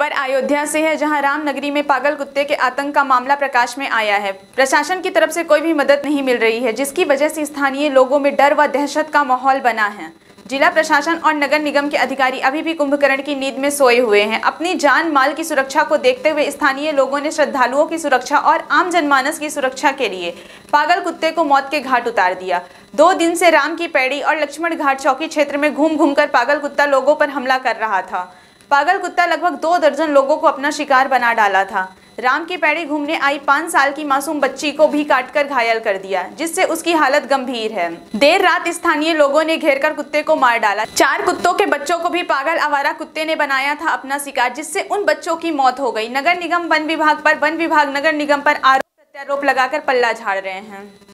खबर अयोध्या से है, जहां रामनगरी में पागल कुत्ते के आतंक का मामला प्रकाश में आया है। प्रशासन की तरफ से कोई भी मदद नहीं मिल रही है, जिसकी वजह से स्थानीय लोगों में डर व दहशत का माहौल बना है। जिला प्रशासन और नगर निगम के अधिकारी अभी भी कुंभकर्ण की नींद में सोए हुए हैं। अपनी जान माल की सुरक्षा को देखते हुए स्थानीय लोगों ने श्रद्धालुओं की सुरक्षा और आम जनमानस की सुरक्षा के लिए पागल कुत्ते को मौत के घाट उतार दिया। 2 दिन से राम की पैड़ी और लक्ष्मण घाट चौकी क्षेत्र में घूम घूम कर पागल कुत्ता लोगों पर हमला कर रहा था। पागल कुत्ता लगभग 2 दर्जन लोगों को अपना शिकार बना डाला था। राम की पैड़ी घूमने आई 5 साल की मासूम बच्ची को भी काटकर घायल कर दिया, जिससे उसकी हालत गंभीर है। देर रात स्थानीय लोगों ने घेरकर कुत्ते को मार डाला। 4 कुत्तों के बच्चों को भी पागल आवारा कुत्ते ने बनाया था अपना शिकार, जिससे उन बच्चों की मौत हो गई। नगर निगम वन विभाग पर, वन विभाग नगर निगम पर आरोप प्रत्यारोप लगाकर पल्ला झाड़ रहे हैं।